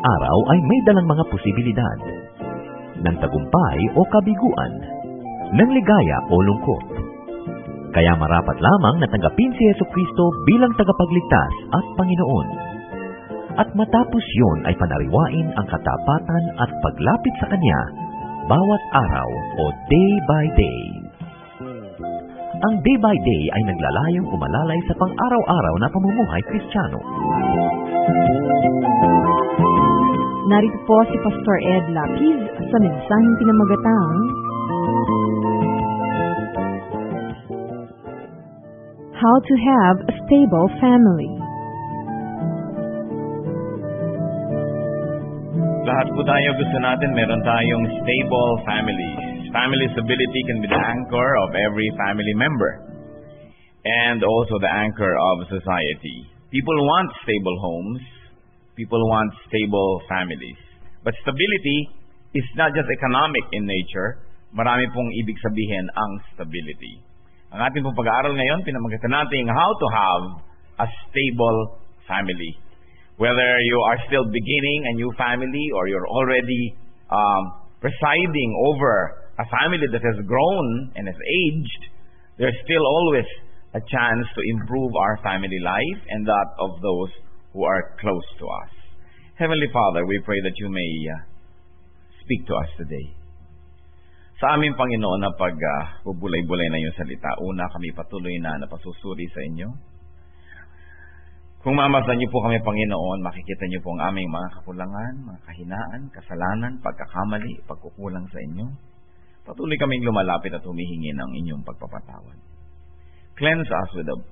araw ay may dalang mga posibilidad ng tagumpay o kabiguan, ng ligaya o lungkot. Kaya marapat lamang na tanggapin si Jesucristo bilang tagapagligtas at Panginoon. At matapos yun ay panariwain ang katapatan at paglapit sa Kanya bawat araw o day by day. Ang day by day ay naglalayong umalalay sa pang-araw-araw na pamumuhay Kristiyano. Narito po si Pastor Ed Lapid sa mensaheng pinamagatang How to Have a Stable Family. Lahat po tayo gusto natin meron tayong stable families. Family stability can be the anchor of every family member and also the anchor of society. People want stable homes. People want stable families. But stability is not just economic in nature. Marami pong ibig sabihin ang stability. Ang ating pong pag-aaral ngayon, pinamagatan natin how to have a stable family. Whether you are still beginning a new family or you're already presiding over a family that has grown and has aged, there's still always a chance to improve our family life and that of those who are close to us. Heavenly Father, we pray that you may speak to us today. Sa aming Panginoon na pagbubulay-bulay na iyong salita, una kami patuloy na napasusuri sa inyo. Kung mamasan niyo po kami, Panginoon, makikita niyo po ang aming mga kakulangan, mga kahinaan, kasalanan, pagkakamali, pagkukulang sa inyo. Patuloy kaming lumalapit at humihingi ng inyong pagpapatawad. Cleanse us with the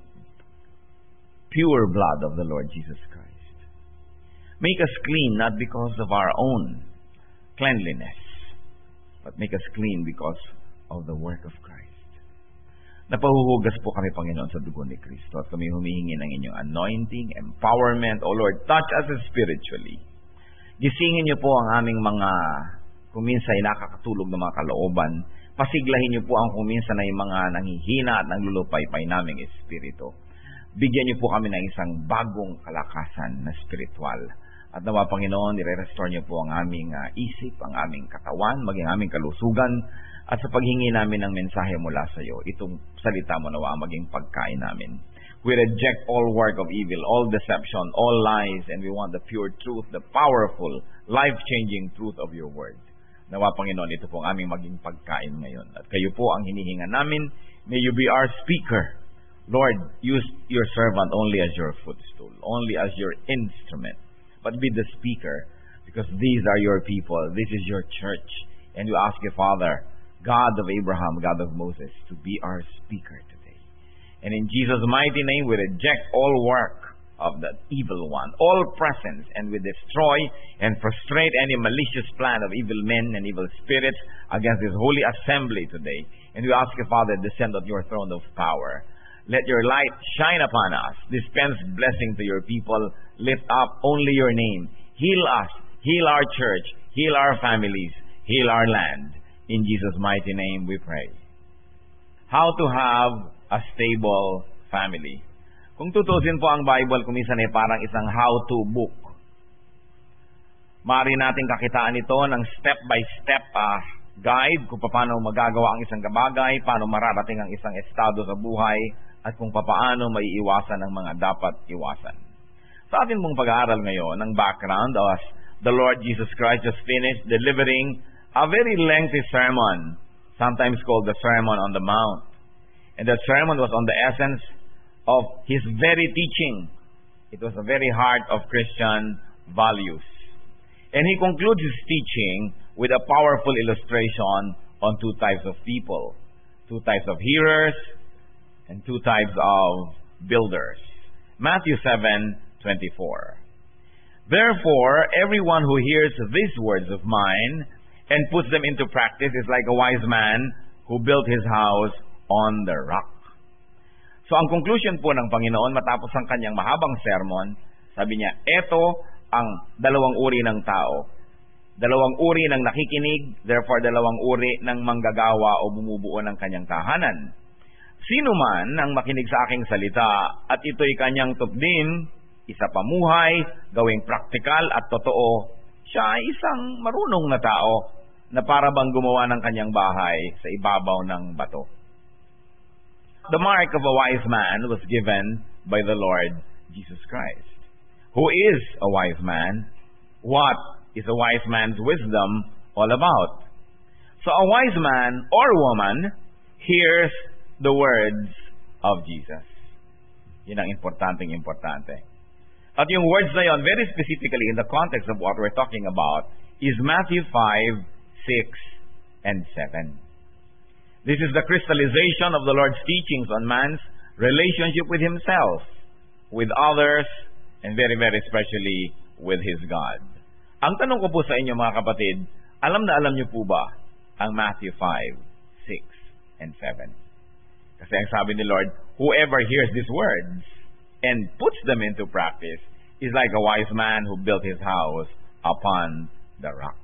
pure blood of the Lord Jesus Christ. Make us clean not because of our own cleanliness, but make us clean because of the work of Christ. Napahuhugas po kami, Panginoon, sa dugo ni Kristo at kami humihingi ng inyong anointing, empowerment. O Lord, touch us spiritually. Gisingin niyo po ang aming mga kuminsan ay nakakatulog ng mga kalooban. Pasiglahin niyo po ang kuminsan ay mga nanghihina at nanglulupaypay naming espiritu. Bigyan niyo po kami ng isang bagong kalakasan na spiritual. At nawa, Panginoon, i-restore niyo po ang aming isip, ang aming katawan, maging aming kalusugan. At sa paghingi namin ng mensahe mula sa iyo, itong salita mo nawa maging pagkain namin. We reject all work of evil, all deception, all lies, and we want the pure truth, the powerful, life-changing truth of your word. Nawa, Panginoon, ito po ang aming maging pagkain ngayon. At kayo po ang hinihinga namin. May you be our speaker. Lord, use your servant only as your footstool, only as your instrument. But be the speaker, because these are your people. This is your church. And we ask you, Father, God of Abraham, God of Moses, to be our speaker today. And in Jesus' mighty name, we reject all work of the evil one, all presence, and we destroy and frustrate any malicious plan of evil men and evil spirits against this holy assembly today. And we ask you, Father, descend on your throne of power. Let your light shine upon us. Dispense blessing to your people. Lift up only your name. Heal us. Heal our church. Heal our families. Heal our land. In Jesus' mighty name we pray. How to have a stable family. Kung tutusin po ang Bible, kuminsan ay parang isang how-to book. Maaari natin kakitaan ito ng step-by-step guide kung paano magagawa ang isang bagay, paano mararating ang isang estado sa buhay, at kung paano maiiwasan ang mga dapat iwasan. Sa atin mong pag-aaral ngayon, ang background as the Lord Jesus Christ just finished delivering a very lengthy sermon, sometimes called the Sermon on the Mount. And that sermon was on the essence of His very teaching. It was the very heart of Christian values. And He concludes His teaching with a powerful illustration on two types of people. Two types of hearers and two types of builders. Matthew 7:24. Therefore, everyone who hears these words of mine and puts them into practice is like a wise man who built his house on the rock. So, ang conclusion po ng Panginoon matapos ang kanyang mahabang sermon, sabi niya, eto ang dalawang uri ng tao. Dalawang uri ng nakikinig, therefore dalawang uri ng manggagawa o bumubuo ng kanyang tahanan. Sino man ang makinig sa aking salita at ito'y kanyang tupdin, isa pamuhay, gawing praktikal at totoo, Siya ay isang marunong na tao na para bang gumawa ng kanyang bahay sa ibabaw ng bato. The mark of a wise man was given by the Lord Jesus Christ. Who is a wise man? What is a wise man's wisdom all about? So a wise man or woman hears the words of Jesus. Yun ang importante. At yung words na yun, very specifically in the context of what we're talking about, is Matthew 5, 6, and 7. This is the crystallization of the Lord's teachings on man's relationship with himself, with others, and very, very especially with his God. Ang tanong ko po sa inyo mga kapatid, alam na alam niyo po ba ang Matthew 5, 6, and 7? Kasi ang sabi ni Lord, whoever hears these words and puts them into practice is like a wise man who built his house upon the rock.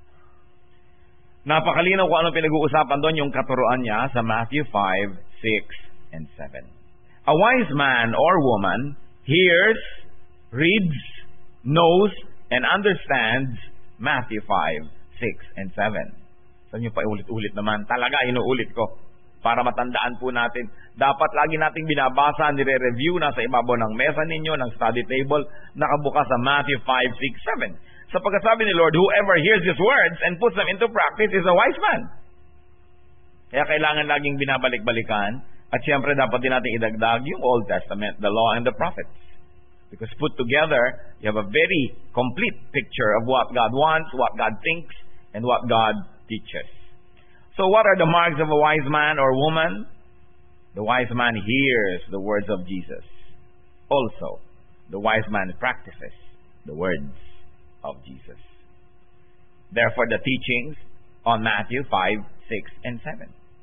Napakalinaw kung anong pinag-uusapan doon, yung katuruan niya sa Matthew 5, 6, and 7. A wise man or woman hears, reads, knows, and understands Matthew 5, 6, and 7. Saan nyo pa ulit-ulit naman? Talaga, inuulit ko. Para matandaan po natin. Dapat lagi nating binabasa, nire-review, nasa ibabaw ng mesa ninyo, ng study table, nakabukas sa Matthew 5, 6, 7. Sapagkat sabi ni Lord, whoever hears these words and puts them into practice is a wise man. Kaya kailangan laging binabalik-balikan. At siyempre, dapat din natin idagdag yung Old Testament, the Law, and the Prophets. Because put together, you have a very complete picture of what God wants, what God thinks, and what God teaches. So what are the marks of a wise man or woman? The wise man hears the words of Jesus. Also, the wise man practices the words of Jesus. Therefore, the teachings on Matthew 5, 6, and 7.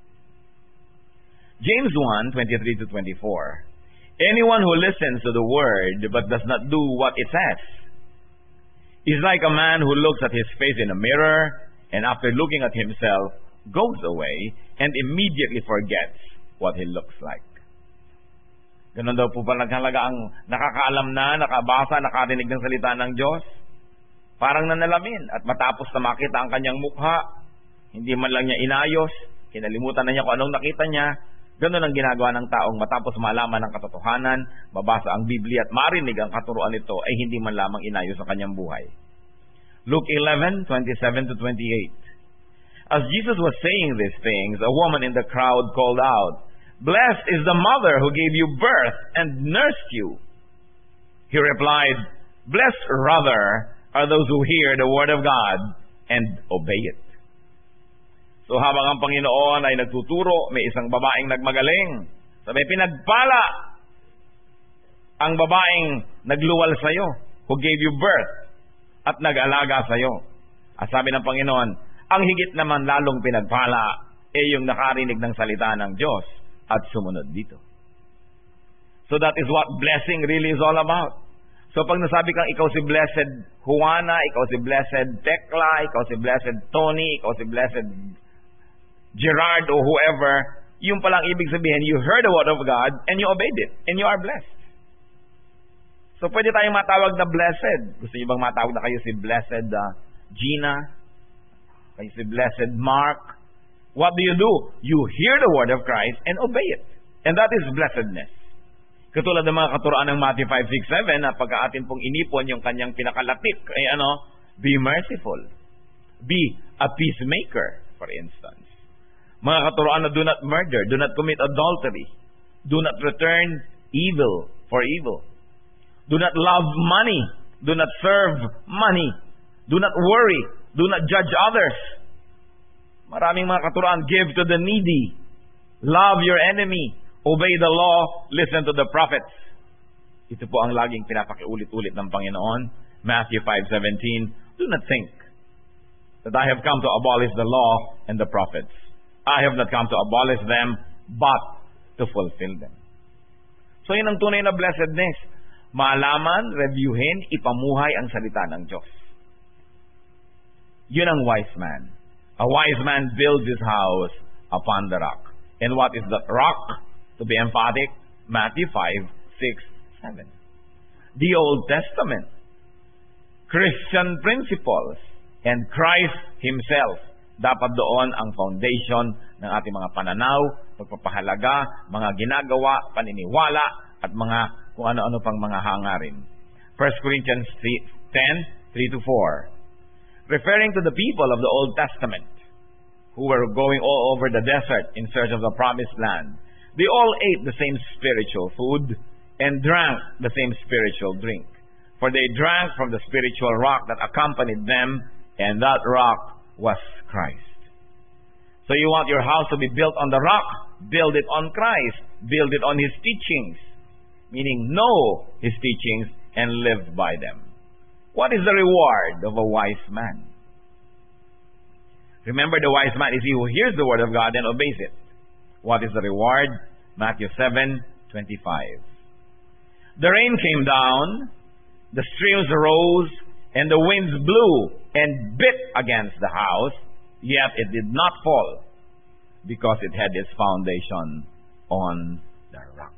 James 1, 23 to 24. Anyone who listens to the word but does not do what it says is like a man who looks at his face in a mirror and after looking at himself goes away and immediately forgets what he looks like. Ganun daw po pala halaga ang nakakaalam na, nakabasa, nakarinig ng salita ng Diyos. Parang nanalamin at matapos na makita ang kanyang mukha, hindi man lang niya inayos, kinalimutan na niya kung anong nakita niya. Ganun ang ginagawa ng taong matapos malaman ng katotohanan, mabasa ang Biblia at marinig ang katuruan nito ay hindi man lamang inayos ang kanyang buhay. Luke 11, 27 to 28. As Jesus was saying these things, a woman in the crowd called out, "Blessed is the mother who gave you birth and nursed you." He replied, "Blessed rather are those who hear the word of God and obey it." So habang ang Panginoon ay nagtuturo, may isang babaeng nagmagaling. Sabi, pinagpala ang babaeng nagluwal sa'yo, who gave you birth at nag-alaga sa'yo. At sabi ng Panginoon, ang higit naman lalong pinagpala ay yung nakarinig ng salita ng Diyos at sumunod dito. So that is what blessing really is all about. So pag nasabi kang ikaw si Blessed Juana, ikaw si Blessed Tekla, ikaw si Blessed Tony, ikaw si Blessed Gerard or whoever, yung palang ibig sabihin, you heard the word of God and you obeyed it and you are blessed. So pwede tayong matawag na blessed. Gusto niyo bang matawag na kayo si Blessed Gina? Kayo si Blessed Mark? What do? You hear the word of Christ and obey it. And that is blessedness. Katulad ng mga katuroan ng Matthew 5, 6, 7 na pagka atin pong inipon yung kanyang pinakalatik, ay be merciful. Be a peacemaker, for instance. Mga katuroan na do not murder, do not commit adultery, do not return evil for evil, do not love money, do not serve money, do not worry, do not judge others. Maraming mga katuroan, give to the needy, love your enemy, obey the law, listen to the prophets. Ito po ang laging pinapakiulit-ulit ng Panginoon. Matthew 5:17, do not think that I have come to abolish the law and the prophets. I have not come to abolish them, but to fulfill them. So yun ang tunay na blessedness. Malaman, reviewin, ipamuhay ang salita ng Diyos. Yun ang wise man. A wise man builds his house upon the rock. And what is the rock? To be emphatic, Matthew 5, 6, 7. The Old Testament. Christian principles, and Christ Himself. Dapat doon ang foundation ng ating mga pananaw, pagpapahalaga, mga ginagawa, paniniwala, at mga kung ano-ano pang mga hangarin. 1 Corinthians 10:3-4. Referring to the people of the Old Testament, who were going all over the desert in search of the promised land, they all ate the same spiritual food and drank the same spiritual drink. For they drank from the spiritual rock that accompanied them, and that rock was Christ. So you want your house to be built on the rock? Build it on Christ. Build it on His teachings. Meaning, know His teachings and live by them. What is the reward of a wise man? Remember, the wise man is he who hears the word of God and obeys it. What is the reward? Matthew 7:25. The rain came down, the streams rose, and the winds blew and bit against the house, yet it did not fall, because it had its foundation on the rock.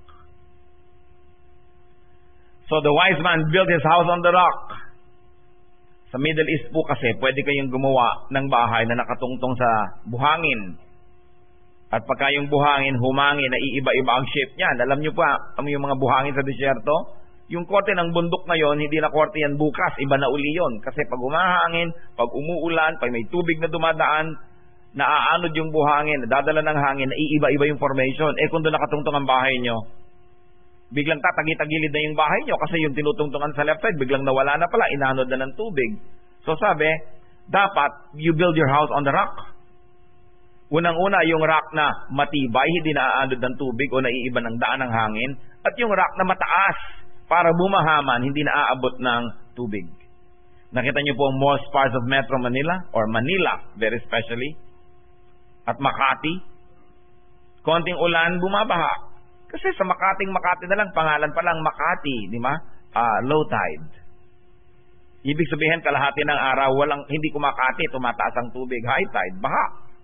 So the wise man built his house on the rock. Sa Middle East po kasi, pwede kayong gumawa ng bahay na nakatungtong sa buhangin. At pagka yung buhangin, humangin, naiiba-iba ang shape niyan. Alam nyo pa, yung mga buhangin sa disyerto, yung korte ng bundok ngayon, hindi na korte yan bukas, iba na uli yun. Kasi pag humahangin, pag umuulan, pag may tubig na dumadaan, naaanod yung buhangin, nadadala ng hangin, naiiba-iba yung formation. Kung doon nakatungtong ang bahay nyo, biglang tatagi-tagilid na yung bahay nyo kasi yung tinutungtungan sa left side, biglang nawala na pala, inanod na ng tubig. So sabi, dapat you build your house on the rock. Unang-una, yung rock na matibay, hindi naaanod ng tubig o naiiba ng daan ng hangin, at yung rock na mataas, para bumahaman, hindi naaabot ng tubig. Nakita nyo po ang most parts of Metro Manila, or Manila, very especially, at Makati. Konting ulan, bumabaha. Kasi sa Makati na lang, pangalan pa lang Makati, di ba? Low tide. Ibig sabihin, kalahati ng araw, hindi kumakati, tumataas ang tubig. High tide, baha.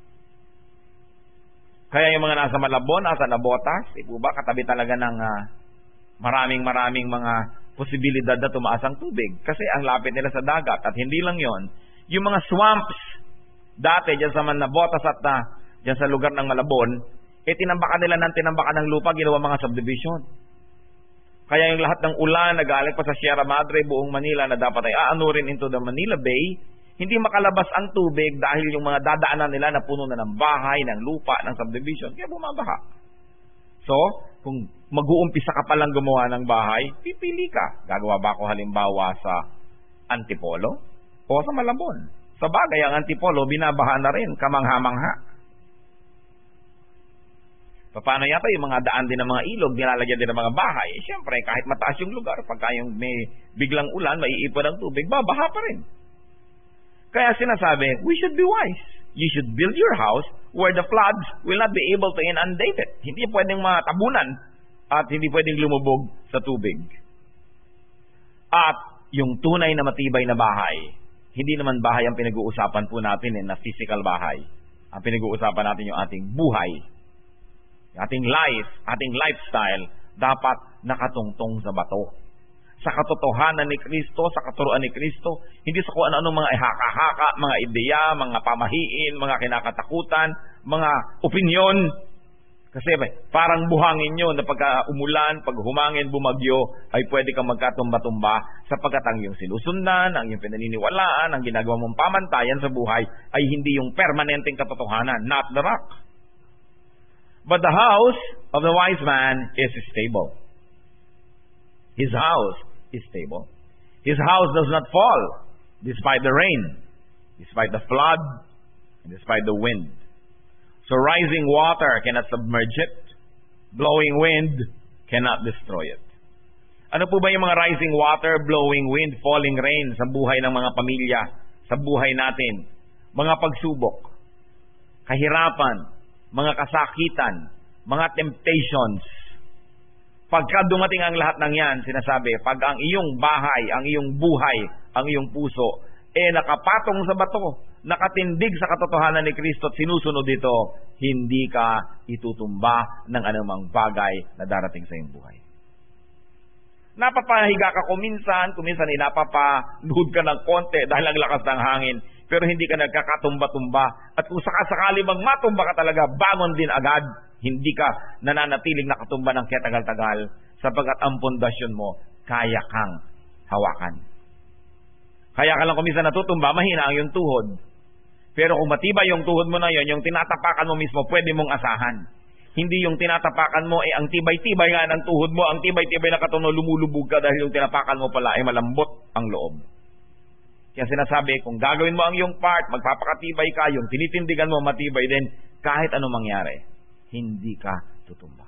Kaya yung mga nasa Malabon, nasa Nabotas, ba, katabi talaga ng maraming mga posibilidad na tumaas ang tubig. Kasi ang lapit nila sa dagat. At hindi lang yon, yung mga swamps, dati dyan sa Nabotas at dyan sa lugar ng Malabon, tinambakan nila ng lupa, ginawa mga subdivision. Kaya yung lahat ng ulan na galing pa sa Sierra Madre, buong Manila, na dapat ay aanurin into the Manila Bay, hindi makalabas ang tubig dahil yung mga dadaanan nila na puno na ng bahay, ng lupa, ng subdivision, kaya bumabaha. So, kung mag-uumpisa ka palang gumawa ng bahay, pipili ka. Gagawa ba ako halimbawa sa Antipolo o sa Malabon? Sa bagay, ang Antipolo, binabaha na rin, kamangha-mangha. Paano yata yung mga daan din ng mga ilog, nilalagyan din ng mga bahay? Siyempre, kahit mataas yung lugar, pagka yung may biglang ulan, maiipon ang tubig, babaha pa rin. Kaya sinasabi, we should be wise. You should build your house where the floods will not be able to inundate it. Hindi pwedeng matabunan at hindi pwedeng lumubog sa tubig. At yung tunay na matibay na bahay, hindi naman bahay ang pinag-uusapan po natin na physical bahay. Ang pinag-uusapan natin yung ating buhay. Ating life, ating lifestyle, dapat nakatungtong sa bato. Sa katotohanan ni Kristo, sa katuruan ni Kristo, hindi sa kung ano-ano mga haka-haka, mga ideya, mga pamahiin, mga kinakatakutan, mga opinyon. Kasi parang buhangin yun na pagka umulan, pag humangin, bumagyo, ay pwede kang magkatumba-tumba sapagkat ang iyong sinusundan, ang iyong pinaniniwalaan, ang ginagawa mong pamantayan sa buhay ay hindi yung permanenteng katotohanan, not the rock. But the house of the wise man is stable. His house is stable. His house does not fall despite the rain, despite the flood, and despite the wind. So rising water cannot submerge it. Blowing wind cannot destroy it. Ano po ba yung mga rising water, blowing wind, falling rain sa buhay ng mga pamilya, sa buhay natin? Mga pagsubok, kahirapan, mga kasakitan, mga temptations. Pagka dumating ang lahat ng yan, sinasabi, pag ang iyong bahay, ang iyong buhay, ang iyong puso, nakapatong sa bato, nakatindig sa katotohanan ni Kristo at sinusunod dito, hindi ka itutumba ng anumang bagay na darating sa iyong buhay. Napapahiga ka kuminsan napapanood ka ng konti dahil ang lakas ng hangin, pero hindi ka nagkakatumba-tumba. At kung sakasakali bang matumba ka talaga, bangon din agad. Hindi ka nananatiling nakatumba ng katagal-tagal sapagkat ang pundasyon mo, kaya kang hawakan. Kaya ka lang kuminsan natutumba, mahina ang iyong tuhod. Pero kung matibay yung tuhod mo na yon, yung tinatapakan mo mismo, pwede mong asahan. Hindi yung tinatapakan mo, ang tibay-tibay nga ng tuhod mo, ang tibay-tibay na katuno, lumulubog ka dahil yung tinapakan mo pala ay malambot ang loob. Kaya sinasabi, kung gagawin mo ang iyong part, magpapakatibay ka, yung tinitindigan mo matibay din, kahit anong mangyari, hindi ka tutumba.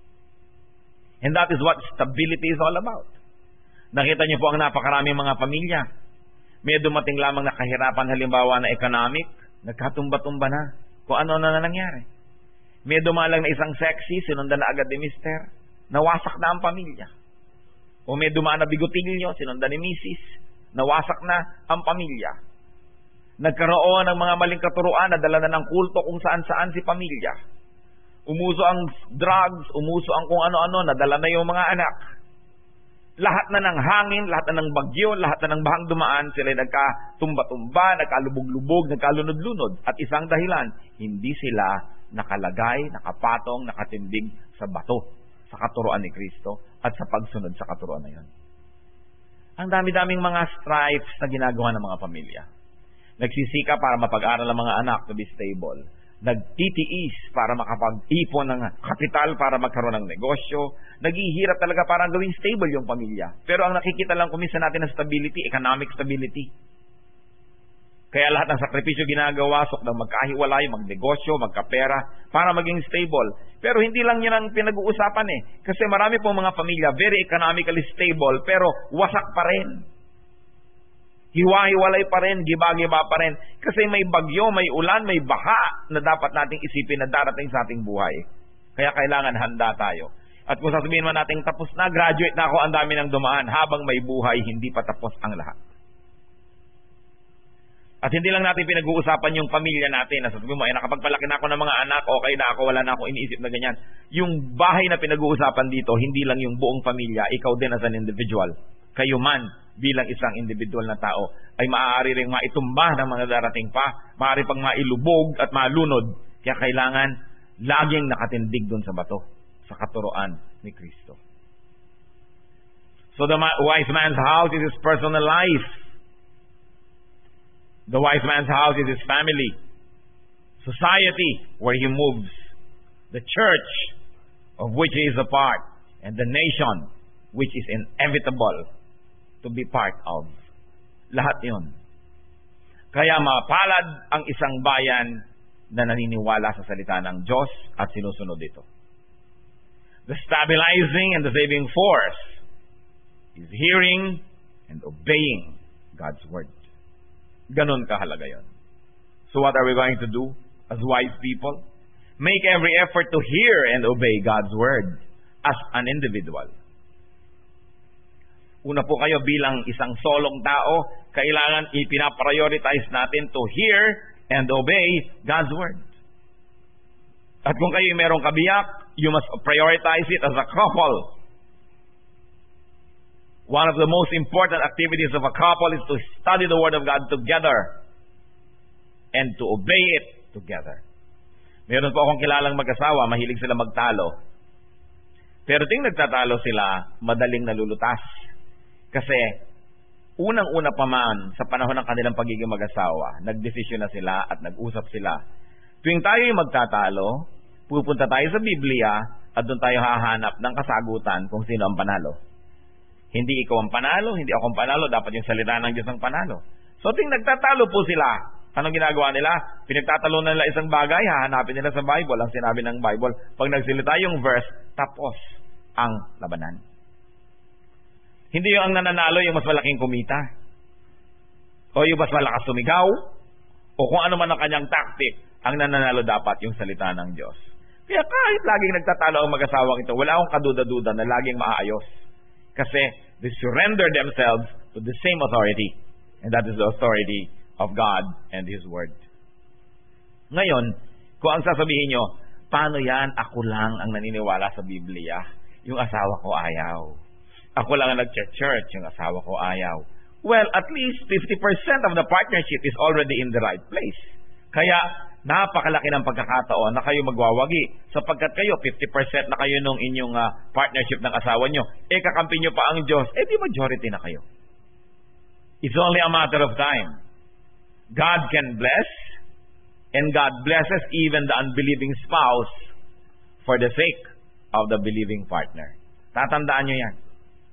And that is what stability is all about. Nakita niyo po ang napakaraming mga pamilya. May dumating lamang na kahirapan, halimbawa na economic, nagkatumba-tumba na. Kung ano na nangyari. May dumalang na isang sexy, sinundan na agad ni mister, nawasak na ang pamilya. O may dumaan na bigotilyo, sinundan ni misis, nawasak na ang pamilya. Nagkaroon ng mga maling katuruan, nadala na ng kulto kung saan-saan si pamilya. Umuso ang drugs, umuso ang kung ano-ano, nadala na yung mga anak. Lahat na ng hangin, lahat na ng bagyo, lahat na ng bahang dumaan, sila nagkatumba-tumba, nagkalubog-lubog, nagkalunod-lunod. At isang dahilan, hindi sila nakalagay, nakapatong, nakatindig sa bato, sa katuruan ni Kristo, at sa pagsunod sa katuruan na yun. Ang dami-daming mga stripes na ginagawa ng mga pamilya. Nagsisika para mapag-aral ang mga anak to be stable. Nagtitiis para makapag-ipon ng kapital para magkaroon ng negosyo. Naghihirap talaga para gawing stable yung pamilya. Pero ang nakikita lang kuminsan natin ng stability, economic stability. Kaya lahat ng sakripisyo ginagawa, sok ng magkahiwalay, magnegosyo, magkapera, para maging stable. Pero hindi lang yun ang pinag-uusapan eh. Kasi marami pong mga pamilya, very economically stable, pero wasak pa rin. Hiwa-hiwalay pa rin, giba-giba pa rin. Kasi may bagyo, may ulan, may baha na dapat nating isipin na darating sa ating buhay. Kaya kailangan handa tayo. At kung sasabihin man natin tapos na, graduate na ako, ang dami ng dumaan, habang may buhay, hindi pa tapos ang lahat. At hindi lang natin pinag-uusapan yung pamilya natin. Nasasabihin mo, nakapagpalaki na ako ng mga anak, okay na ako, wala na ako iniisip na ganyan. Yung bahay na pinag-uusapan dito, hindi lang yung buong pamilya, ikaw din as an individual. Kayo man, bilang isang individual na tao, ay maaari ring maitumba ng mga darating pa, maaari pang mailubog at malunod. Kaya kailangan laging nakatindig dun sa bato, sa katuroan ni Kristo. So the wise man's house is his personal life. The wise man's house is his family, society where he moves, the church of which he is a part, and the nation which is inevitable to be part of. Lahat yun. Kaya mapalad ang isang bayan na naniniwala sa salita ng Diyos at sinusunod ito. The stabilizing and the saving force is hearing and obeying God's word. Ganon kahalaga yun. So what are we going to do as wise people? Make every effort to hear and obey God's word as an individual. Una po kayo bilang isang solong tao, kailangan ipinaprioritize natin to hear and obey God's word. At kung kayo merong kabiyak, you must prioritize it as a couple. One of the most important activities of a couple is to study the Word of God together and to obey it together. Meron po akong kilalang mag-asawa, mahilig sila magtalo. Pero ting nagtatalo sila, madaling nalulutas. Kasi unang-una pa man sa panahon ng kanilang pagiging mag-asawa, nagdesisyon na sila at nag-usap sila. Tuwing tayo'y magtatalo, pupunta tayo sa Biblia at doon tayo hahanap ng kasagutan kung sino ang panalo. Hindi ikaw ang panalo, hindi ako ang panalo, dapat yung salita ng Diyos ang panalo. So ting nagtatalo po sila, anong ginagawa nila? Pinagtatalo nila isang bagay, hahanapin nila sa Bible, ang sinabi ng Bible. Pag nagsilita yung verse, tapos ang labanan. Hindi yung ang nananalo yung mas malaking kumita. O yung mas malakas sumigaw. O kung ano man ang kanyang tactic, ang nananalo dapat yung salita ng Diyos. Kaya kahit laging nagtatalo ang mag-asawang ito, wala akong kaduda-duda na laging maayos. Kasi they surrender themselves to the same authority. And that is the authority of God and His Word. Ngayon, kung ang sasabihin nyo, paano yan? Ako lang ang naniniwala sa Biblia. Yung asawa ko ayaw. Ako lang ang nag-church, yung asawa ko ayaw. Well, at least 50% of the partnership is already in the right place. Kaya, napakalaki ng pagkakataon na kayo magwawagi. Sapagkat kayo, 50% na kayo nung inyong partnership ng asawa nyo. Kakampi nyo pa ang Diyos. Di majority na kayo. It's only a matter of time. God can bless, and God blesses even the unbelieving spouse for the sake of the believing partner. Tatandaan nyo yan.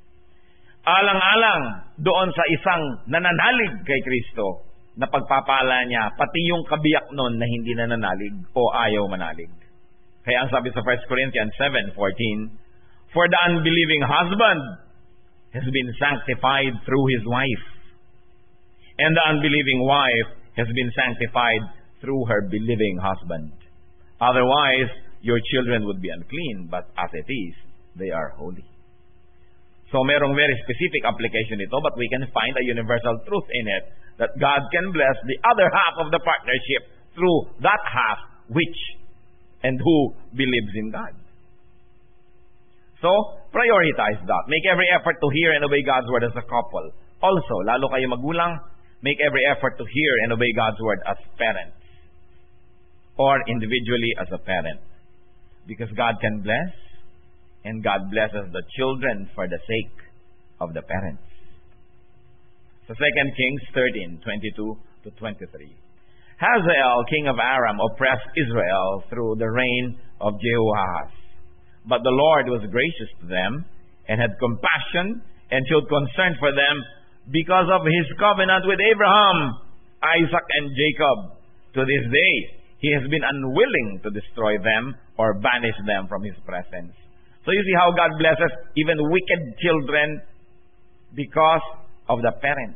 Alang-alang doon sa isang nananalig kay Kristo na pagpapala niya, pati yung kabiyak nun na hindi nananalig o ayaw manalig. Kaya ang sabi sa 1 Corinthians 7:14, for the unbelieving husband has been sanctified through his wife, and the unbelieving wife has been sanctified through her believing husband. Otherwise, your children would be unclean, but as it is, they are holy. So merong very specific application ito, but we can find a universal truth in it that God can bless the other half of the partnership through that half which and who believes in God. So, prioritize that. Make every effort to hear and obey God's word as a couple. Also, lalo kayo magulang, make every effort to hear and obey God's word as parents or individually as a parent. Because God can bless, and God blesses the children for the sake of the parents. So 2 Kings 13:22-23. Hazael, king of Aram, oppressed Israel through the reign of Jehoahaz. But the Lord was gracious to them and had compassion and showed concern for them because of his covenant with Abraham, Isaac, and Jacob. To this day, he has been unwilling to destroy them or banish them from his presence. So you see how God blesses even wicked children because of the parents.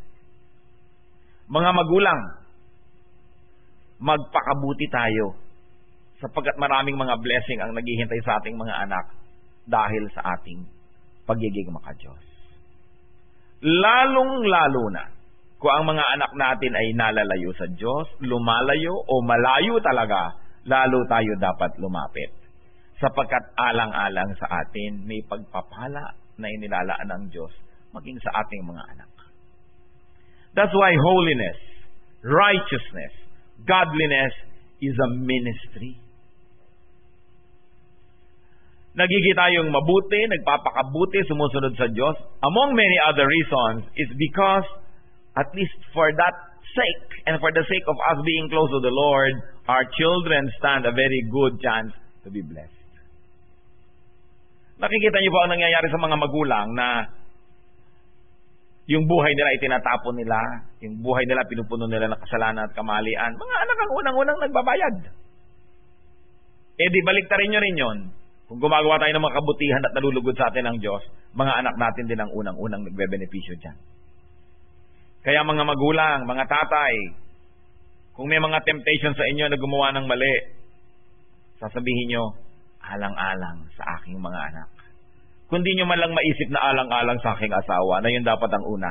Mga magulang, magpakabuti tayo sapagkat maraming mga blessing ang naghihintay sa ating mga anak dahil sa ating pagiging maka-Diyos. Lalong-lalo na kung ang mga anak natin ay nalalayo sa Diyos, lumalayo o malayo talaga, lalo tayo dapat lumapit. Sapagkat alang-alang sa atin, may pagpapala na inilalaan ng Diyos maging sa ating mga anak. That's why holiness, righteousness, godliness is a ministry. Nagiging tayong mabuti, nagpapakabuti, sumusunod sa Diyos. Among many other reasons is because at least for that sake and for the sake of us being close to the Lord, our children stand a very good chance to be blessed. Nakikita niyo po ang nangyayari sa mga magulang na yung buhay nila itinatapon nila, yung buhay nila pinupuno nila ng kasalanan at kamalian. Mga anak ang unang-unang nagbabayad. Di baliktarin nyo rin yun. Kung gumagawa tayo ng mga kabutihan at nalulugod sa atin ng Diyos, mga anak natin din ang unang-unang nagbe-benepisyo dyan. Kaya mga magulang, mga tatay, kung may mga temptation sa inyo na gumawa ng mali, sasabihin nyo, alang-alang sa aking mga anak. Kung di nyo man lang maisip na alang-alang sa aking asawa, na yun dapat ang una.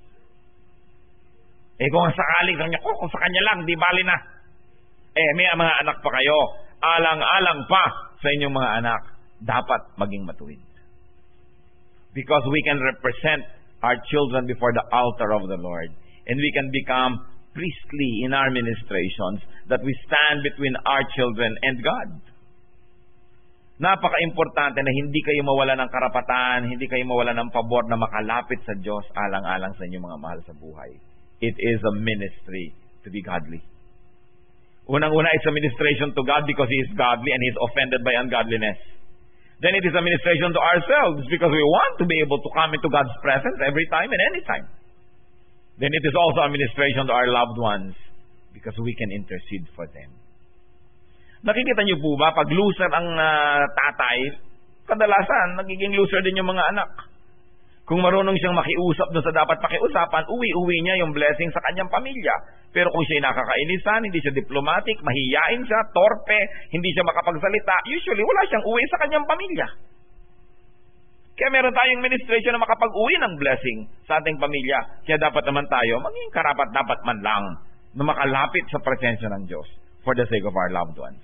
Kung sakaling sa kanya, kung sa kanya lang, di bali na. May mga anak pa kayo, alang-alang pa sa inyong mga anak, dapat maging matuwid. Because we can represent our children before the altar of the Lord. And we can become priestly in our ministrations that we stand between our children and God. Napaka-importante na hindi kayo mawala ng karapatan, hindi kayo mawala ng pabor na makalapit sa Diyos alang-alang sa inyong mga mahal sa buhay. It is a ministry to be godly. Unang-una, it's a ministration to God because He is godly and He is offended by ungodliness. Then it is a ministration to ourselves because we want to be able to come into God's presence every time and any time. Then it is also a ministration to our loved ones because we can intercede for them. Nakikita niyo po ba, pag loser ang tatay, kadalasan, nagiging loser din yung mga anak. Kung marunong siyang makiusap doon sa dapat pakiusapan, uwi-uwi niya yung blessing sa kanyang pamilya. Pero kung siya nakakainisan, hindi siya diplomatic, mahiyain siya, torpe, hindi siya makapagsalita, usually wala siyang uwi sa kanyang pamilya. Kaya meron tayong ministration na makapag-uwi ng blessing sa ating pamilya. Kaya dapat naman tayo, maging karapat-dapat man lang na makalapit sa presensya ng Diyos for the sake of our loved ones.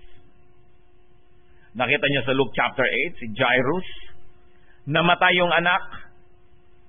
Nakita niyo sa Luke chapter 8, si Jairus, namatay yung anak,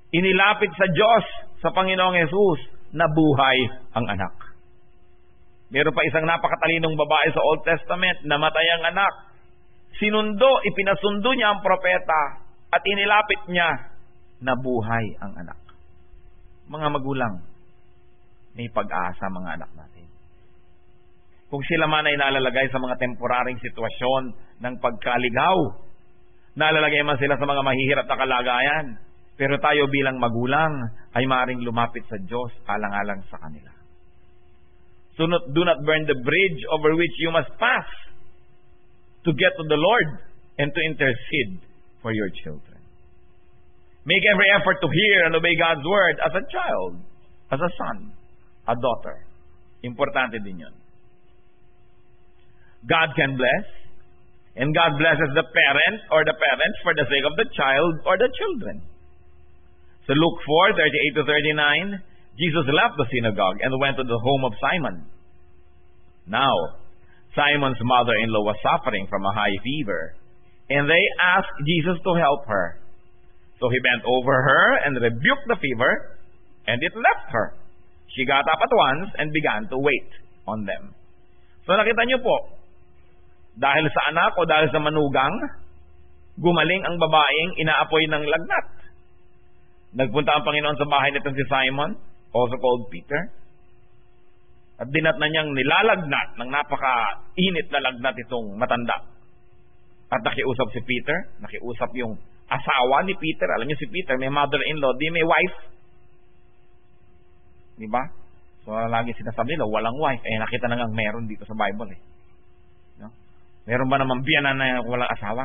inilapit sa Diyos, sa Panginoong Jesus, nabuhay ang anak. Meron pa isang napakatalinong babae sa Old Testament, namatay ang anak. Ipinasundo niya ang propeta at inilapit niya, nabuhay ang anak. Mga magulang, may pag-asa mga anak natin. Kung sila man ay nalalagay sa mga temporaring sitwasyon ng pagkaligaw, nalalagay man sila sa mga mahihirap na kalagayan, pero tayo bilang magulang ay maaaring lumapit sa Diyos alang-alang sa kanila. So do not burn the bridge over which you must pass to get to the Lord and to intercede for your children. Make every effort to hear and obey God's word as a child, as a son, a daughter. Importante din yun. God can bless, and God blesses the parent or the parents for the sake of the child or the children. So Luke 4:38-39, Jesus left the synagogue and went to the home of Simon. Now, Simon's mother-in-law was suffering from a high fever, and they asked Jesus to help her. So he bent over her and rebuked the fever, and it left her. She got up at once and began to wait on them. So nakita niyo po, dahil sa anak o dahil sa manugang, gumaling ang babaeng inaapoy ng lagnat. Nagpunta ang Panginoon sa bahay nitong si Simon, also called Peter, at dinat na niyang nilalagnat ng napaka-init na lagnat itong matanda. At nakiusap si Peter, nakiusap yung asawa ni Peter. Alam niyo si Peter, may mother-in-law, di may wife. Di ba? So lagi sinasabi nila, walang wife. Nakita na nga meron dito sa Bible eh. No? Meron ba naman biyanan na walang asawa?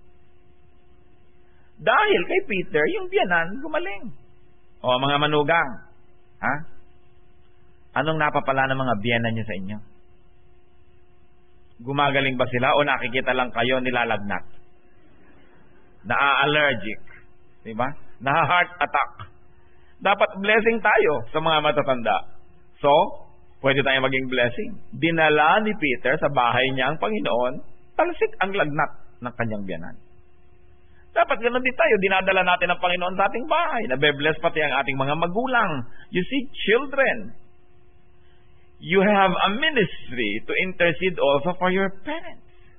Dahil kay Peter, yung biyanan gumaling. O mga manugang, ha? Anong napapala ng mga biyanan niyo sa inyo? Gumagaling ba sila o nakikita lang kayo nilalagnat? Na-allergic. Diba? Na-heart attack. Dapat blessing tayo sa mga matatanda. So, pwede tayong maging blessing. Dinala ni Peter sa bahay niya ang Panginoon, talsik ang lagnat ng kanyang biyanan. Dapat ganoon din tayo, dinadala natin ang Panginoon sa ating bahay. Nabe-bless pati ang ating mga magulang. You see, children, you have a ministry to intercede also for your parents.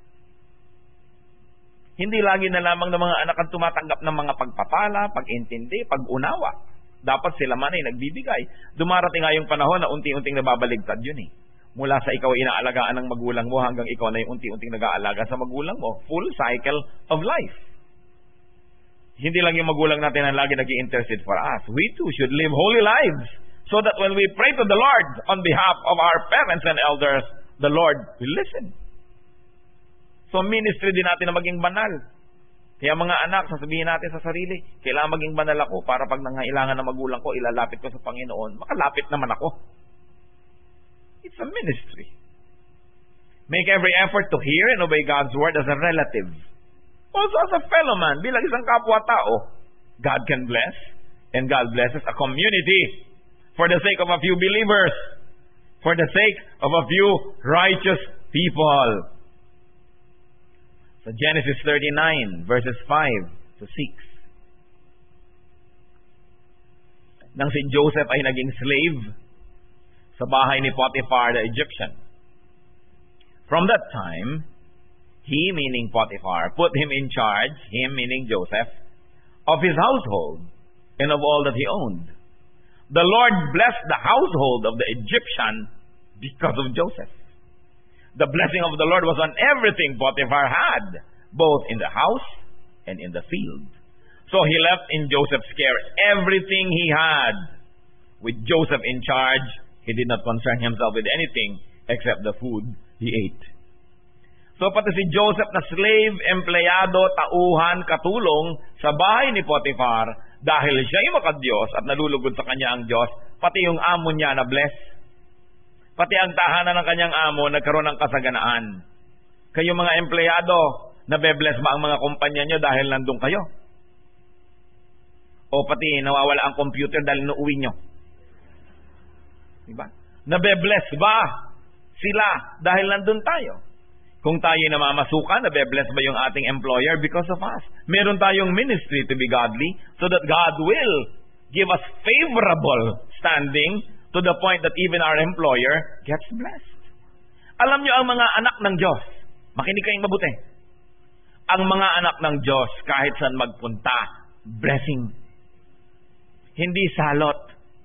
Hindi lagi na lamang ng mga anak ang tumatanggap ng mga pagpapala, pag-intindi, pag-unawa. Dapat sila man ay nagbibigay. Dumarating nga yung panahon na unti-unting nababaligtad yun eh. Mula sa ikaw inaalagaan ng magulang mo hanggang ikaw na yung unti-unting nag-aalaga sa magulang mo. Full cycle of life. Hindi lang yung magulang natin ang lagi nag-i-intercede for us. We too should live holy lives so that when we pray to the Lord on behalf of our parents and elders, the Lord will listen. So ministry din natin na maging banal. Kaya mga anak, sasabihin natin sa sarili, kailangan maging banal ako para pag nangailangan ng magulang ko, ilalapit ko sa Panginoon, makalapit naman ako. It's a ministry. Make every effort to hear and obey God's word as a relative. Also as a fellow man, bilang isang kapwa-tao, God can bless, and God blesses a community for the sake of a few believers, for the sake of a few righteous people. So Genesis 39, verses 5 to 6. Nang si Joseph ay naging slave sa bahay ni Potiphar the Egyptian. From that time, he, meaning Potiphar, put him in charge, him, meaning Joseph, of his household and of all that he owned. The Lord blessed the household of the Egyptian because of Joseph. The blessing of the Lord was on everything Potiphar had, both in the house and in the field. So he left in Joseph's care everything he had. With Joseph in charge, he did not concern himself with anything except the food he ate. So pati si Joseph na slave, empleyado, tauhan, katulong sa bahay ni Potiphar, dahil siya ay makadiyos at nalulugod sa kanya ang Diyos, pati yung amo niya na bless. Pati ang tahanan ng kanyang amo nagkaroon ng kasaganaan. Kayo mga empleyado, nabe-bless ba ang mga kumpanya nyo dahil nandun kayo? O pati nawawala ang computer dahil inuuwi nyo? Diba? Nabe-bless ba sila dahil nandun tayo? Kung tayo namamasukan, nabe-bless ba yung ating employer because of us? Meron tayong ministry to be godly so that God will give us favorable standing to the point that even our employer gets blessed. Alam nyo, ang mga anak ng Diyos, makinig kayong mabuti. Ang mga anak ng Diyos, kahit saan magpunta, blessing. Hindi salot.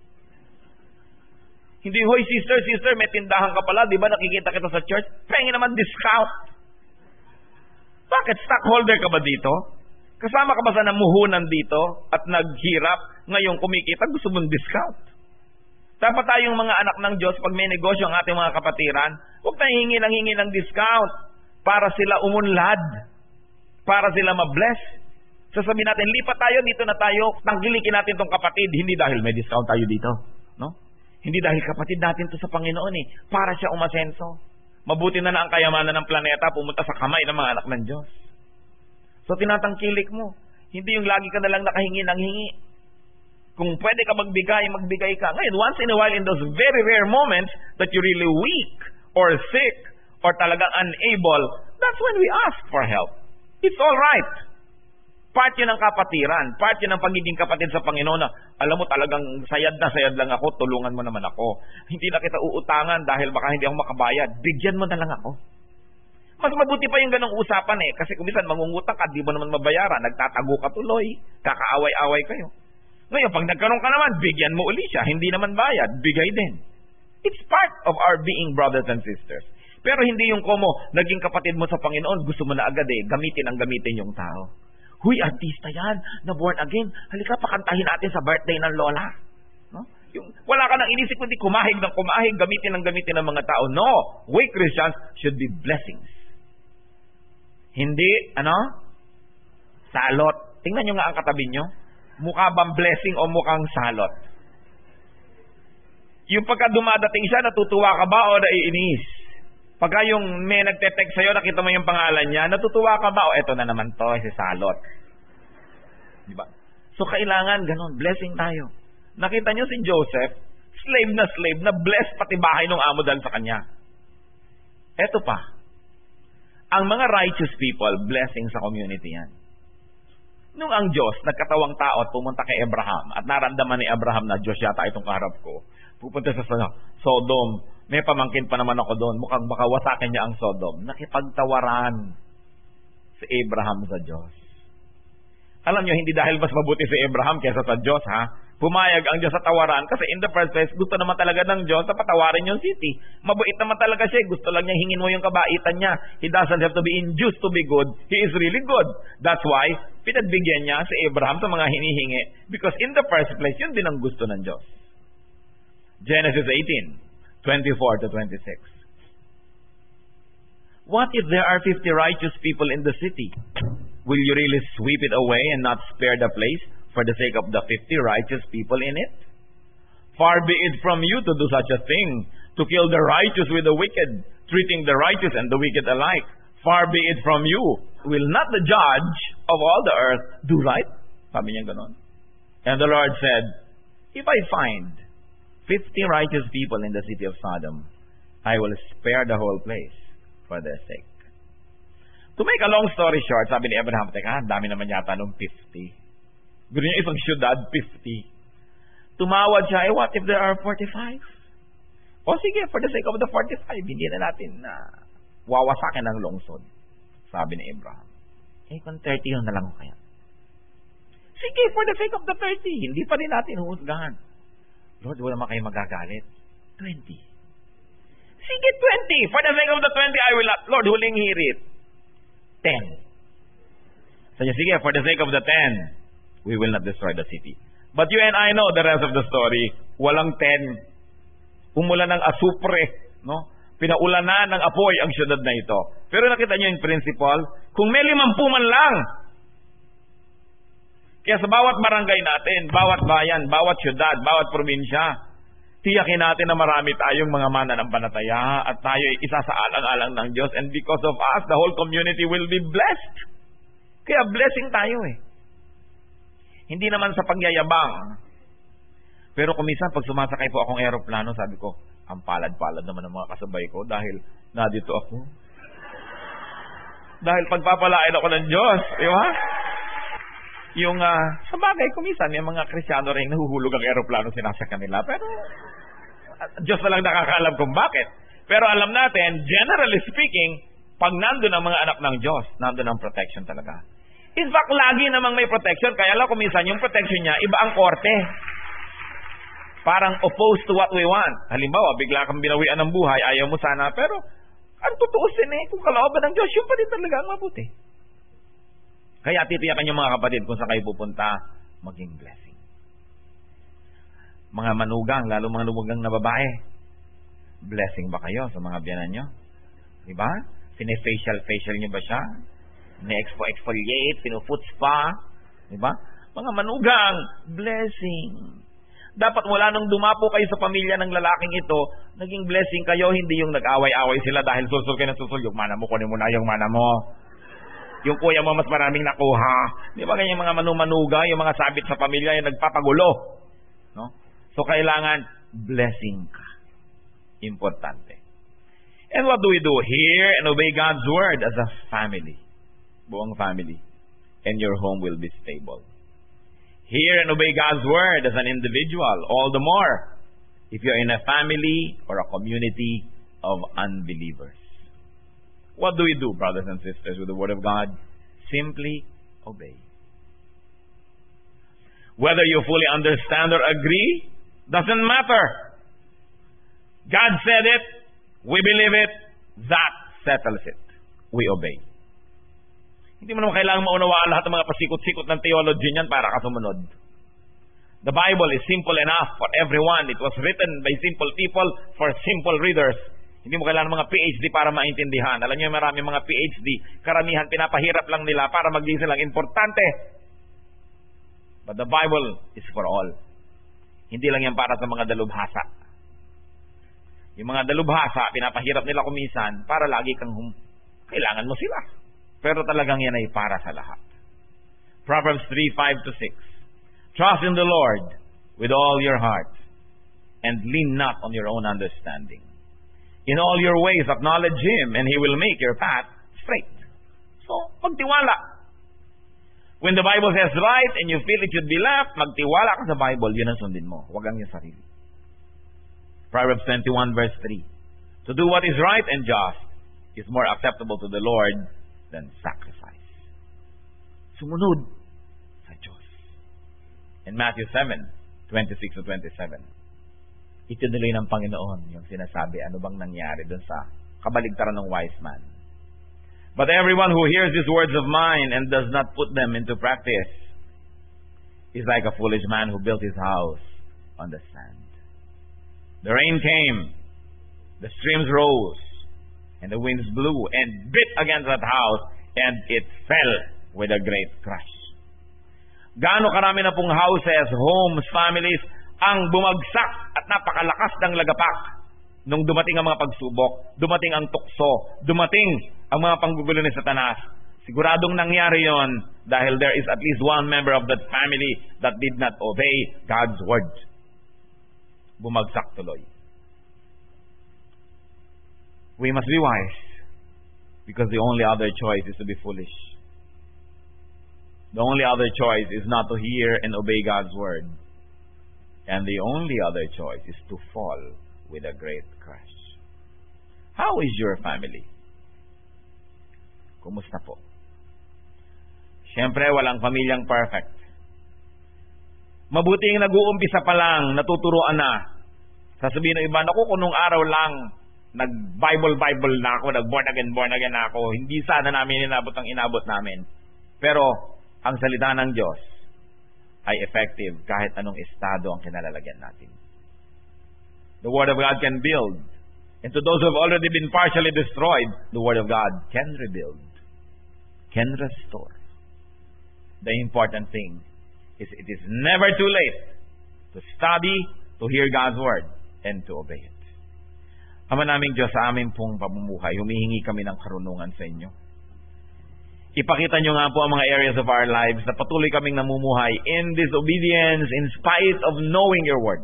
Hindi, hoy sister, may tindahan ka pala, di ba nakikita kita sa church? Pengi naman discount. Bakit? Stockholder ka ba dito? Kasama ka ba sa namuhunan dito at naghirap? Ngayon kumikita, gusto mong discount. Dapat tayong mga anak ng Diyos, pag may negosyo ang ating mga kapatiran, huwag tayong hingi ng discount para sila umunlad, para sila mabless. Sasabihin natin, lipat tayo, dito na tayo, tangkilikin natin tong kapatid, hindi dahil may discount tayo dito. No? Hindi dahil kapatid natin to sa Panginoon para siya umasenso. Mabuti na ang kayamanan ng planeta pumunta sa kamay ng mga anak ng Diyos. So tinatangkilik mo. Hindi yung lagi ka na lang nakahingi ng hingi. Kung pwede ka magbigay ka. Ngayon, once in a while, in those very rare moments that you're really weak or sick or talagang unable, that's when we ask for help. It's all right. Part yun ng kapatiran. Part yun ng pagiging kapatid sa Panginoon na, alam mo talagang sayad lang ako, tulungan mo naman ako. Hindi na kita uutangan dahil baka hindi ako makabayad. Bigyan mo na lang ako. Mas mabuti pa yung ganong usapan kasi kung minsan mangungutang ka, di mo naman mabayaran, nagtatago ka tuloy, kakaaway-away kayo. Ngayon, pag nagkaroon ka naman, bigyan mo uli siya, hindi naman bayad, bigay din. It's part of our being brothers and sisters. Pero hindi yung komo, naging kapatid mo sa Panginoon, gusto mo na agad gamitin yung tao. Huy, artista yan, na born again. Halika, pakantahin natin sa birthday ng lola. No? Yung, wala ka nang inisip kundi kumahig gamitin ng mga tao. No, we Christians should be blessings. Hindi, salot. Tingnan nyo nga ang katabi nyo. Mukha bang blessing o mukhang salot? Yung pagka dumadating siya, natutuwa ka ba o naiinis? Pagka yung may nagte-text sa'yo, nakita mo yung pangalan niya, natutuwa ka ba? O eto na naman to, si salot. Diba? So kailangan ganun, blessing tayo. Nakita nyo si Joseph, slave na blessed pati bahay ng amo dahil sa kanya. Eto pa, ang mga righteous people, blessing sa community yan. Nung ang Diyos, nagkatawang tao at pumunta kay Abraham at naramdaman ni Abraham na Diyos yata itong kaharap ko, pupunta sa Sodom, may pamangkin pa naman ako doon, mukhang baka wasakin niya ang Sodom. Nakipagtawaran si Abraham sa Diyos. Alam nyo, hindi dahil mas mabuti si Abraham kaysa sa Diyos, pumayag ang Diyos sa tawaran kasi in the first place, gusto naman talaga ng Diyos na patawarin yung city. Mabait naman talaga siya. Gusto lang niya hingin mo yung kabaitan niya. He doesn't have to be induced to be good. He is really good. That's why, pinagbigyan niya si Abraham sa mga hinihingi. Because in the first place, yun din ang gusto ng Diyos. Genesis 18:24 to 26. What if there are 50 righteous people in the city? Will you really sweep it away and not spare the place for the sake of the 50 righteous people in it? Far be it from you to do such a thing, to kill the righteous with the wicked, treating the righteous and the wicked alike. Far be it from you. Will not the judge of all the earth do right? Sabi niya ganon. And the Lord said, if I find 50 righteous people in the city of Sodom, I will spare the whole place for their sake. To make a long story short, sabi ni Abraham, teka, dami naman yata nung 50. Gusto niya isang syudad, 50. Tumawad siya, what if there are 45? O sige, for the sake of the 45, hindi na natin wawasakin ang lungsod. Sabi ni Abraham. Kung 30 yun na lang kaya. Sige, for the sake of the 30, hindi pa rin natin huhusgahan. Lord, wala naman kayo magagalit. 20. Sige, 20. For the sake of the 20, I will not. Lord, huling hirit. 10. Sabi, sige, for the sake of the 10, we will not destroy the city. But you and I know the rest of the story. Walang 10. Umulan ng asupre, no? Pinaulanan ng apoy ang syudad na ito. Pero nakita niyo yung principle, kung may 50 man lang, kaya sa bawat barangay natin, bawat bayan, bawat syudad, bawat probinsya, tiyakin natin na marami tayong mga mananampalataya at tayo isa sa alang-alang ng Diyos, and because of us, the whole community will be blessed. Kaya blessing tayo Hindi naman sa pagyayabang. Pero kung minsan, pag sumasakay po akong aeroplano, sabi ko, ang palad-palad naman ng mga kasabay ko dahil nadito ako. Dahil pagpapalain ako ng Diyos, di ba? Sa bagay, kumisan, may mga Kristyano rin nahuhulog ang aeroplano sinasakyan nila. Pero, Diyos na lang nakakaalam kung bakit. Pero alam natin, generally speaking, pag nandun ang mga anak ng Diyos, nandun ang protection talaga. In fact, lagi namang may protection. Kaya lang kuminsan, yung protection niya, iba ang korte. Parang opposed to what we want. Halimbawa, bigla kang binawian ng buhay, ayaw mo sana, pero ang tutuusin kung kalooban ng Diyos, yun pa din talaga ang mabuti. Kaya titiyakan yung mga kapatid kung saan kayo pupunta, maging blessing. Mga manugang, lalo mga lumagang na babae, blessing ba kayo sa mga biyanan nyo? Diba? Sine-facial nyo ba siya? Ne-exfoliate, pinu-foot spa? Diba? Mga manugang, blessing. Dapat wala nung dumapo kayo sa pamilya ng lalaking ito, naging blessing kayo, hindi yung nag-away-away sila dahil susul kayo ng susul. Yung mana mo, kunin mo na yung mana mo. Yung kuya mo, mas maraming nakuha. Di ba ganyan mga manumanuga, yung mga sabit sa pamilya, yung nagpapagulo. No? So, kailangan blessing ka. Importante. And what do we do? Hear and obey God's word as a family. Buong family. And your home will be stable. Hear and obey God's word as an individual. All the more if you're in a family or a community of unbelievers. What do we do, brothers and sisters, with the word of God? Simply obey. Whether you fully understand or agree, doesn't matter. God said it, we believe it, that settles it. We obey. Hindi mo naman kailangang maunawaan lahat ng mga pasikot-sikot ng theology niyan para ka sumunod. The Bible is simple enough for everyone. It was written by simple people for simple readers. Hindi mo kailangan ng mga PhD para maintindihan. Alam niyo, marami mga PhD, karamihan pinapahirap lang nila para maging silang importante. But the Bible is for all. Hindi lang yan para sa mga dalubhasa. Yung mga dalubhasa, pinapahirap nila kumisan para lagi kang kailangan mo sila. Pero talagang yan ay para sa lahat. Proverbs 3:5-6. Trust in the Lord with all your heart and lean not on your own understanding. In all your ways acknowledge Him and He will make your path straight. So, magtiwala. When the Bible says right and you feel it should be left, magtiwala ka sa Bible, yun ang sundin mo. Huwag ang yung sarili. Proverbs 21:3. To do what is right and just is more acceptable to the Lord than sacrifice. Sumunod sa Diyos. In Matthew 7:26-27. Itinuloy ng Panginoon yung sinasabi, ano bang nangyari dun sa kabaligtaran ng wise man. But everyone who hears these words of mine and does not put them into practice is like a foolish man who built his house on the sand. The rain came, the streams rose, and the winds blew and beat against that house, and it fell with a great crash. Gaano karami na pong houses, homes, families, ang bumagsak at napakalakas ng lagapak nung dumating ang mga pagsubok, dumating ang tukso, dumating ang mga panggugulo ni Satanas. Siguradong nangyari yon dahil there is at least one member of that family that did not obey God's word. Bumagsak tuloy. We must be wise because the only other choice is to be foolish. The only other choice is not to hear and obey God's word. And the only other choice is to fall with a great crash. How is your family? Kumusta po? Siyempre, walang pamilyang perfect. Mabuting nag-uumpisa pa lang, natuturuan na. Sasabihin ng iba, naku, kung nung araw lang, nag-Bible na ako, nag-born again na ako, hindi sana namin inabot ang inabot namin. Pero, ang salita ng Diyos ay effective kahit anong estado ang kinalalagyan natin. The Word of God can build. And to those who have already been partially destroyed, the Word of God can rebuild, can restore. The important thing is it is never too late to study, to hear God's Word, and to obey it. Ama naming Diyos, sa aming pong pamumuhay, humihingi kami ng karunungan sa inyo. Ipakita nyo nga po ang mga areas of our lives na patuloy kaming namumuhay in disobedience in spite of knowing your word.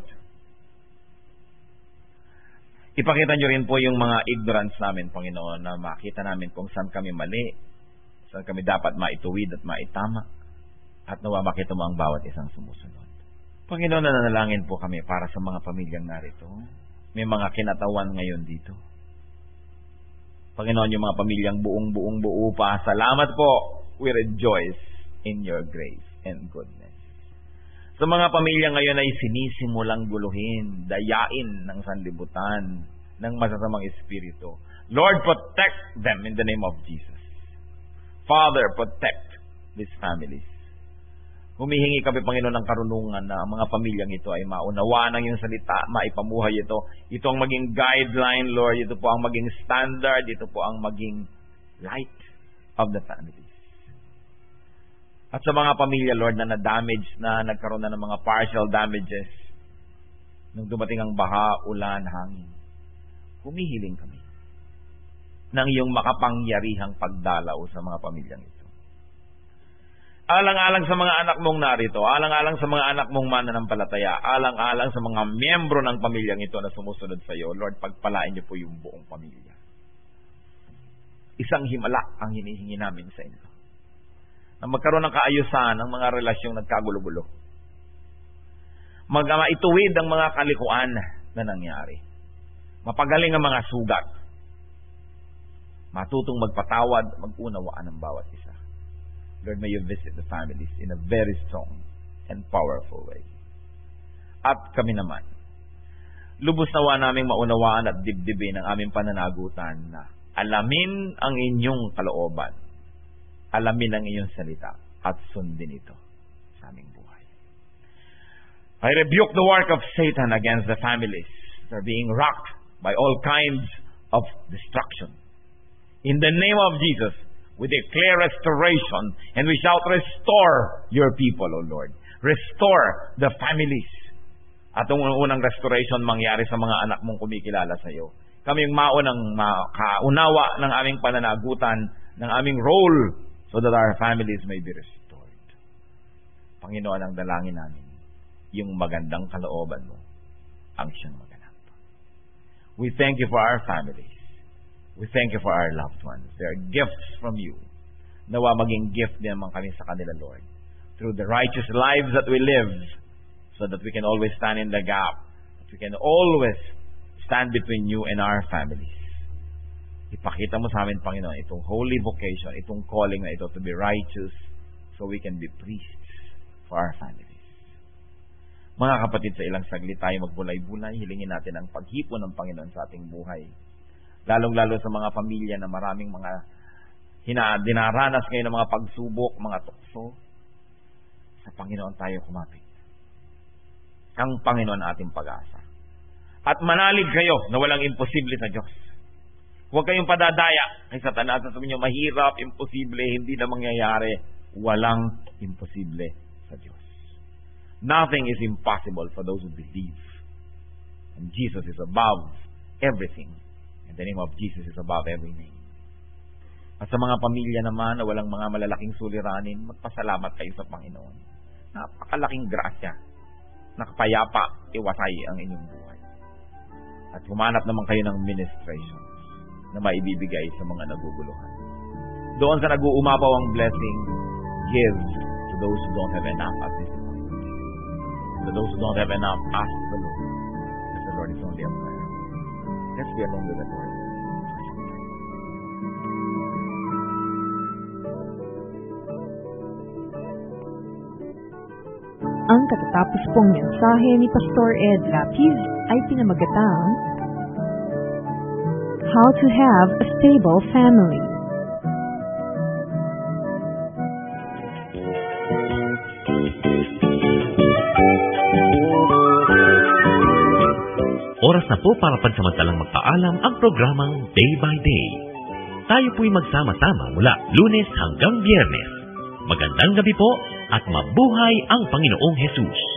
Ipakita nyo rin po yung mga ignorance namin, Panginoon, na makita namin kung saan kami mali, saan kami dapat maituwid at maitama. At nawa makita mo ang bawat isang sumusunod. Panginoon, nananalangin po kami para sa mga pamilyang narito. May mga kinatawan ngayon dito. Panginoon, yung mga pamilyang buong buo pa, salamat po. We rejoice in your grace and goodness. Sa mga pamilya ngayon ay sinisimulang guluhin, dayain ng sanlibutan, ng masasamang espiritu. Lord, protect them in the name of Jesus. Father, protect these families. Humihingi kami, Panginoon, ng karunungan na ang mga pamilyang ito ay maunawaan ng iyong salita, maipamuhay ito. Ito ang maging guideline, Lord. Ito po ang maging standard. Ito po ang maging light of the families. At sa mga pamilya, Lord, na na-damage, na nagkaroon na ng mga partial damages, nung dumating ang baha, ulan, hangin, humihiling kami ng iyong makapangyarihang pagdalaw sa mga pamilyang ito. Alang-alang sa mga anak mong narito, alang-alang sa mga anak mong mananampalataya, alang-alang sa mga miyembro ng pamilyang ito na sumusunod sa iyo, Lord, pagpalain niyo po yung buong pamilya. Isang himala ang hinihingi namin sa inyo. Na magkaroon ng kaayusan ng mga relasyong nagkagulo-gulo. Maituwid ang mga kalikuan na nangyari. Mapagaling ang mga sugat. Matutong magpatawad, mag-unawaan ng bawat isa. Lord, may you visit the families in a very strong and powerful way. At kami naman, lubos nawa naming maunawaan at dibdibin ang aming pananagutan na alamin ang inyong kalooban, alamin ang inyong salita, at sundin ito sa aming buhay. I rebuke the work of Satan against the families that are being rocked by all kinds of destruction. In the name of Jesus, we declare restoration, and we shout, restore your people, O Lord. Restore the families. At ang unang restoration mangyari sa mga anak mong kumikilala sa iyo. Kami yung maunang makaunawa ng aming pananagutan, ng aming role, so that our families may be restored. Panginoon, ang dalangin namin, yung magandang kalooban mo, ang siyang maganap. We thank you for our families. We thank you for our loved ones. They are gifts from you. Nawa maging gift din naman kami sa kanila, Lord. Through the righteous lives that we live, so that we can always stand in the gap. That we can always stand between you and our families. Ipakita mo sa amin, Panginoon, itong holy vocation, itong calling na ito to be righteous, so we can be priests for our families. Mga kapatid, sa ilang saglit tayo magbulay-bulay, hilingin natin ang paghipon ng Panginoon sa ating buhay. Lalong-lalo sa mga pamilya na maraming mga dinaranas ngayon ng mga pagsubok, mga tukso. Sa Panginoon tayo kumapit. Ang Panginoon ating pag-asa. At manalig kayo na walang imposible sa Diyos. Huwag kayong padadaya kay Satanas. Sasabihin niyo, mahirap, imposible, hindi na mangyayari. Walang imposible sa Diyos. Nothing is impossible for those who believe. And Jesus is above everything. And the name of Jesus is above every name. At sa mga pamilya naman na walang mga malalaking suliranin, magpasalamat kayo sa Panginoon. Napakalaking grasya. Nakapayapa, iwasay ang inyong buhay. At humanap naman kayo ng ministration na maibibigay sa mga naguguluhan. Doon sa nag-uumapaw ang blessing, give to those who don't have enough at this point. To those who don't have enough, ask the Lord. Because the Lord is only a prayer. Let's be alone with the Lord. Ang katatapos pong mensahe ni Pastor Ed Lapiz ay pinamagatang How to Have a Stable Family. Oras na po para pansamantalang magpaalam ang programang Day by Day. Tayo po'y magsama-sama mula Lunes hanggang Biyernes. Magandang gabi po at mabuhay ang Panginoong Hesus.